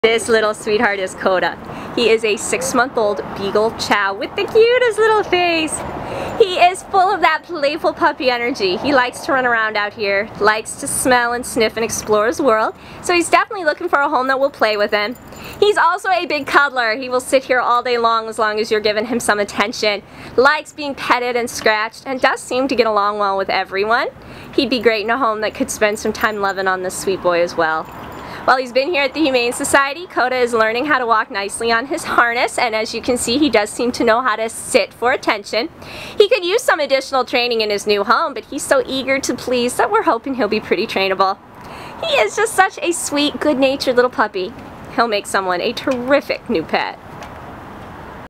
This little sweetheart is Koda. He is a 6-month-old Beagle Chow with the cutest little face. He is full of that playful puppy energy. He likes to run around out here, likes to smell and sniff and explore his world, so he's definitely looking for a home that will play with him. He's also a big cuddler. He will sit here all day long as you're giving him some attention, likes being petted and scratched, and does seem to get along well with everyone. He'd be great in a home that could spend some time loving on this sweet boy as well. While he's been here at the Humane Society, Koda is learning how to walk nicely on his harness, and as you can see, he does seem to know how to sit for attention. He could use some additional training in his new home, but he's so eager to please that we're hoping he'll be pretty trainable. He is just such a sweet, good-natured little puppy. He'll make someone a terrific new pet.